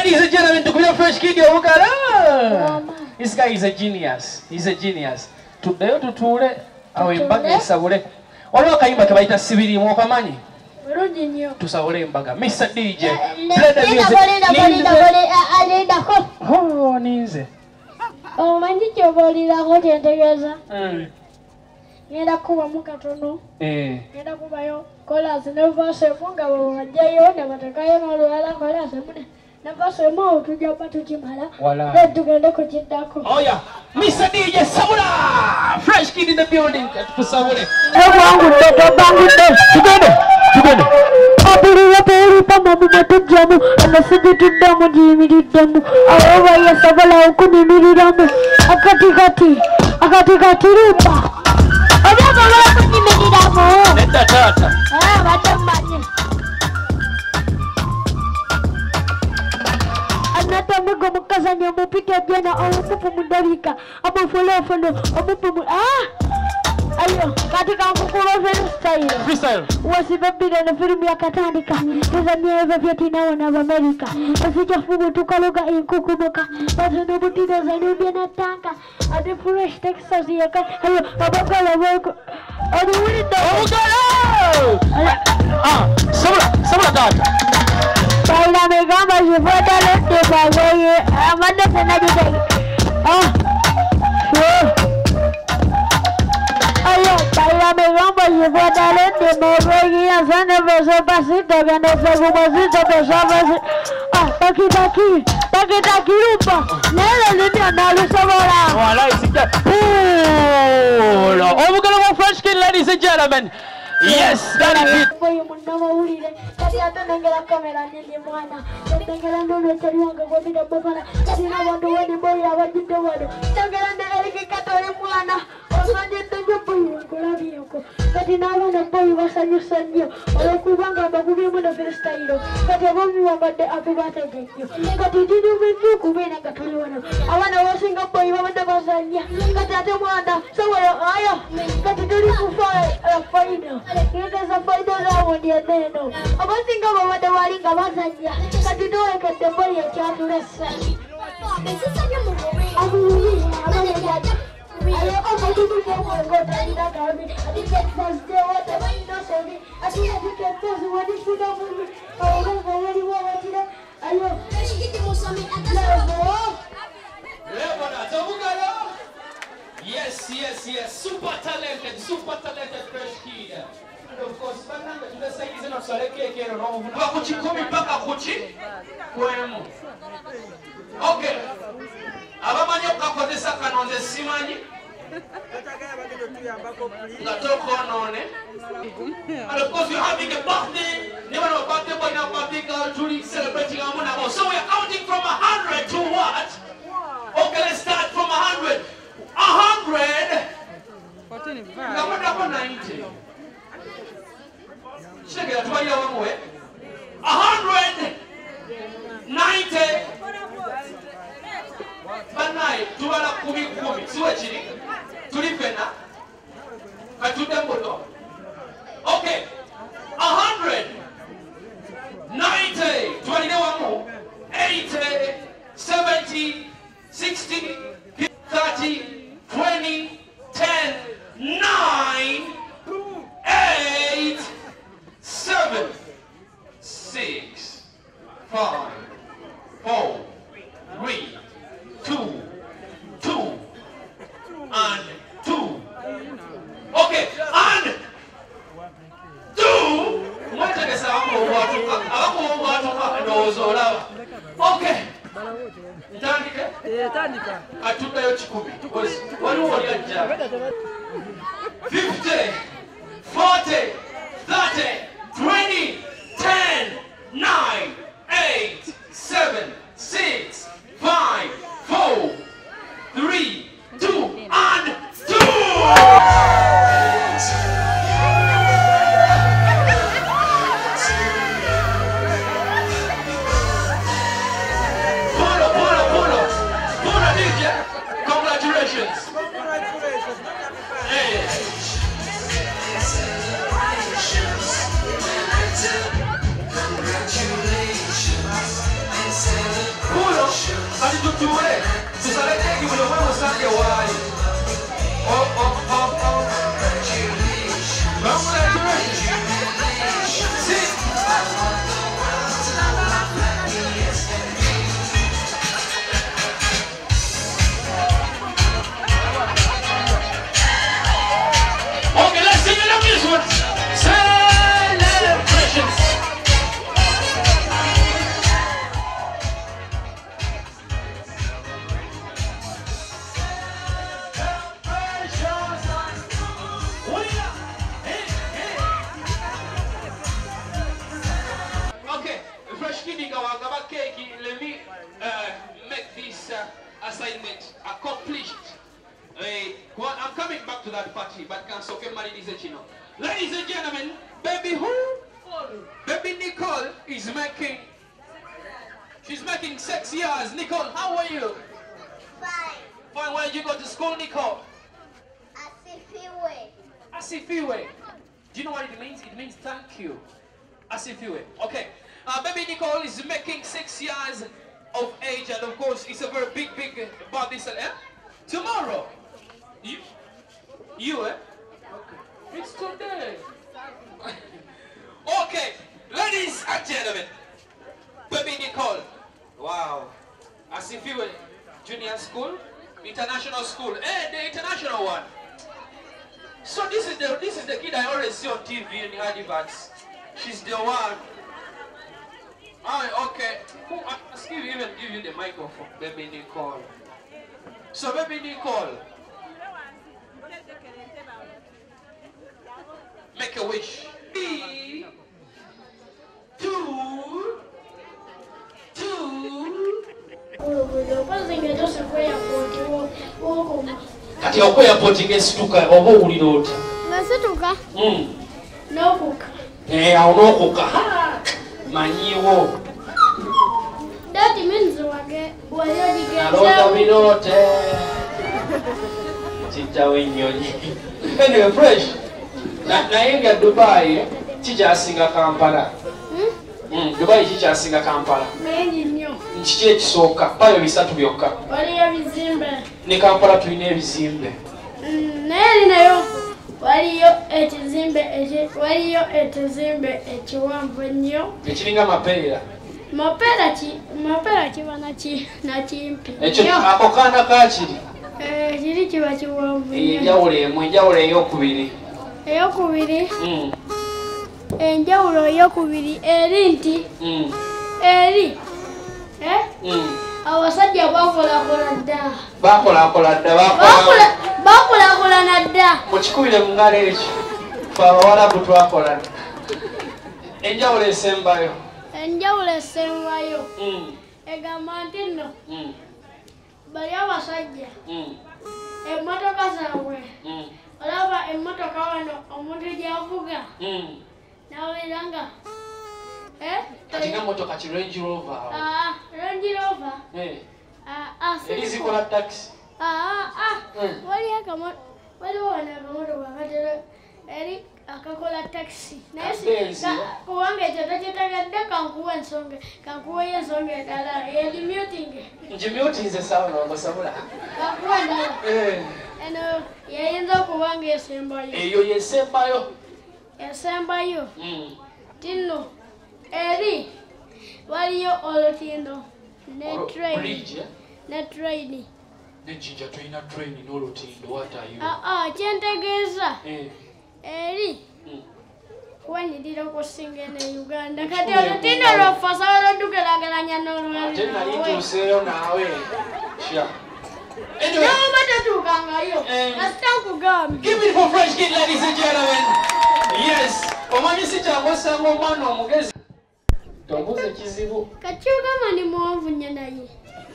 Ladies and gentlemen, to your fresh kid, this guy is a genius. He's a genius. Today, to Ture, our Imbaga Savure. All of Kaimba Kaita Sibiri Mokamanyi. To Savure Imbaga. Mr. DJ. Oh, Ninze. Oh, Mandicho body la hotel together. Nenda kuba mukatono. Nenda kubayo kola zinova semunga wajayo ne batakayo nolala kola semune. Nafase mo tujja batujimala. Wala. Tugenda ku kidako. Oh yeah. Mr. DJ Sabula. Fresh kid in the building. For Sabula. Ewangu ndo bangu ndo. Tugende. Abuli yapeli pama mumatujamu. Anasidi tudamu jimiridamu. Awa ya Sabula ukunimiriramu. Akatikati rupa. Oba baba kunimiriramu. Nenda tata. Batamanye. Anatamigo mukazanya mupita jana amupu mudalika. Amufolofono amupu ayo katika mkukuro freestyle wasibabila na filmu ya Katandika Tanzania eva vyetina wana wa Amerika wasija fumu tukaloga inkukumuka Bazono butino za Nubia na Tanka Adi fresh Texas yaka ayo abakala wako Adi winda Sabula tata Baila megamba shifuata lete bagoye Amanda senajitegi Ayo, baila me gamba y fue a talente, me voy a hacer el beso pasito, que no sé cómo si te besaba. Takita kirupa, nada de mi análisis ahora. Voilà, oh, we're gonna go fresh kid, ladies and gentlemen. Yes, that is it. Voy a mandar a unir, casi a tener la cámara ni de mano. Tengo que dar un exterior que voy a poner, casi no cuando voy a ver tu bueno. Tengo que dar el que catore mwana. Kati nabana boy basanya sanyo olokubanga bakubye na freestyle kati abomi wabadde akubata gekyo kati didi mwenju kubena katuli wano abana wasinga boy babadde basanya kati ate mwanda sawa ayo kati tuli kufa final ngeza final round ya neno abasinga babadde walinga basanya kati doe kati boy ya kyatulesa Yes, super talented fresh kid. And of course, bananga to the side is not so like kero no. Bakuchi komi paka kuchi. Kwemu. Okay. Abamanyo kakodesa kanonze simanyi. And of course you're having a birthday. Never know birthday boy now birthday girl truly celebrating our money. So we're counting from 100 to what? Okay, let's start from 100. 100. 90. Check it out. 100. 90. Banai, tubala kumi. Siwe chini. Tulipena. Katudembodo. Okay. 100. 90. 21 80. 70. 60. 30. 20. 10. 9. 8. 7. 6. 5. 4. 3. 2. And 2. Okay, and 2. Okay. Atuka yo chikumi. 50, 40, 30, 20, 10, 9, 8, 7, 6, 5, 4, 3, 2, and 2. Congratulations. Hey. Sunday wali. Oh, oh, oh, oh. Vamos lá, sim. Okay, let's sing it on this one. Celebrations. Okay, fresh kidney gawagaba cake. Let me make this assignment accomplished. Well, I'm coming back to that party, but can so ladies and gentlemen, baby who? Baby Nicole is making. She's making 6 years. Nicole, how are you? Fine. Fine. Where did you go to school, Nicole? Asifiwe. Asifiwe. Do you know what it means? It means thank you. Asifiwe. Okay. Baby Nicole is making 6 years of age, and of course, it's a very big birthday. Tomorrow. You, eh? Okay. It's today. Okay, ladies and gentlemen, baby Nicole. Wow. Asifiwe Junior School, International School. Hey, the international one. So this is the kid I always see on TV in the adverts. She's the one. Oh, okay. I'll even give you the microphone, baby Nicole. So baby Nicole, make a wish. 3, 2, 2. Kati okwe airport ngesituka oba owulira oti? Nasituka? N'okuka. Awo n'okuka. Manyiwo. That means wali odigenda. Nalota binote. Kijjawo ennyonyi. Anyway, fresh. Naye nga Dubai kikyasinga Kampala. Dubai kikyasinga Kampala. Mengi nnyo. Kiki ekisooka? Payo 3 byokka. Waliyo ebizimbe. Ne Kampala tulina ebizimbe. Naye nayo waliyo ekizimbe ekiwanvu nnyo. Ekiringa mapeera. Mapeera kiba nakimpi. Ekyo ako kaana kaakiri. Kiri kiba kiwanvu nnyo. Enjawulo ey'okubiri. Enjawulo ey'okubiri eri nti abasajja bakulakulana dda. Mukikubire mu ngalo ekyo. Fe abawalabu twakola. Enjawulo esembayo. Egamba nti nno bali abasajja emmotoka zaabwe olaba emmotoka wano omuntu gy'avuga n'abeera nga kati ng'emmotoka ki Range Rover awo. Range Rover eri zikola taxi. waliwo wano akamotoka akatera eri akakola taxi naye kubanga ekyo takitegadde kankuweyo ensonga endala ngimutinze sawa nogosabula kankuwa endala eno yayinza okuba nga esembayo. Eyo yesembayo tinno eri waliyo olutindo ne train. Nejinja tulina train n'olutindo watayo. Kyentegeeza eri kuwanyirira okusinga ne Uganda kati olutindo lwaffe sobola otugeraageranya n'olwali. Ate nali ntuuseeyo naawe. N'oba totuukangayo kasita nkugambye. Give it for Fresh Kid, ladies and gentlemen. Yes. Omanyi si kyangu osanga omwana omugezi. Tombuuza ekizibu. Kati ogamba ndi muwanvu nnyo naye.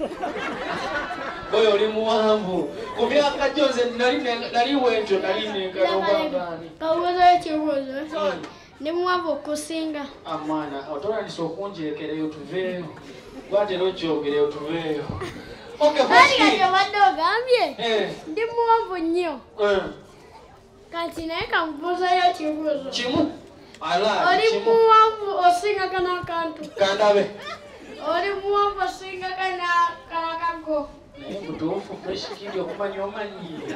Oyo oli muwanvu. Ku myaka gyonze nali wentyo nali nengalobangani. Kabuuzayo ekibuuzo. Ndi muwanvu okusinga. Amaana otolandisa okunjeekereyo tuveeyo. Gwatera okyogereyo tuveeyo. Okay, Fresh Kid. Kati obadde ogambye ndi muwanvu nnyo. Kati naye kamubuuzayo ekibuuzo. Kimu? Oli muwanvu osinga kana akantu. Kandabe. Oli muwanvu osinga kana akago. naye mutuufu fresh kid okumanya omanyiire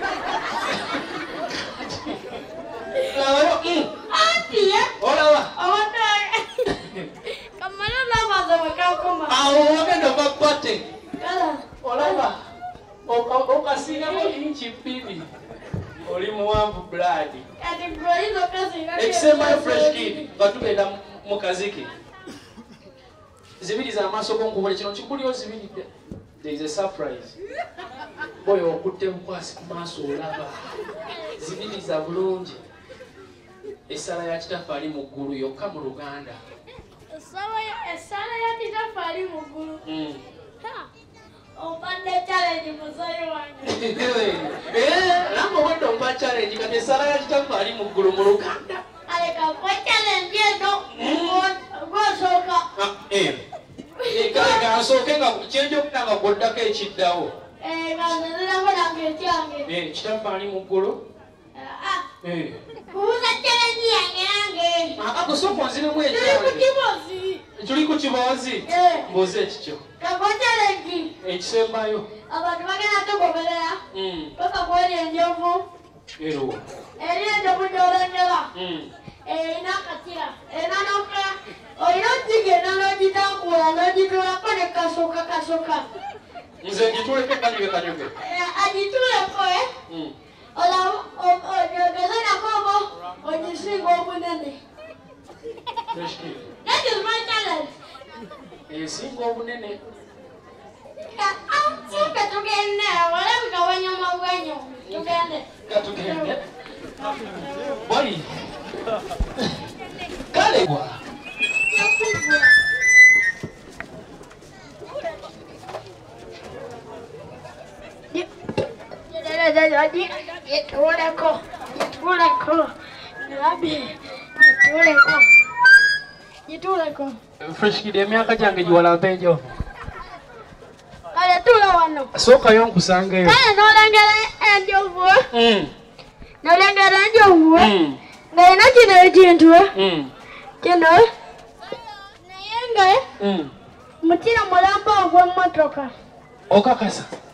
olaba awo wagenda bapate olaba okasiigako inchi 2 oli muwanvu blood ekisembayo fresh kid nga tugenda mu kaziki zibiri z'amaaso gonkubule kino kikuli ozibiridde there is a surprise boy okutte mukwasi ku maaso olaba zibiri za bulungi essala ya kitaffaali mu ggulu yokka mu Luganda essala ya kitaffaali mu ggulu obadde challenge muzayi wange namba obadde ompa challenge kati essala ya kitaffaali mu ggulu mu Luganda aleka kwa challenge eno gwosooka kale gansooke nga kyenjokuna nga gwoddako ekiddawo kitaffaali mu ggulu kubuuza challenge yange agusooka onziremu ekyange tuli ku kiboozi mbuuza ekikyo kakwa challenge ekisembayo abantu bagenda tugoberera paka kweri enjovu eri enjovu gyolengera erina akakira erina noka olina ogigenda n'ogitambula n'ogitulako ne kasoka nze ngituleke kanyuge agituleko ogeze nakobo ogisinga obunene. That is my challenge. Esinga obunene simpe tugende walabika wanyama bwenyo tugende katugende boy kale gwa Yituleko. Fresh kid emyaka gyange giwalampa enjo. Kale tula wano. Sookayo nkusangeyo. Kale n'olengera enjovu. N'olengera enjovu. Ng'erina kino ekintu. Kino. Naye nga mukira mulamba ogw'emmotoka. Okakasa.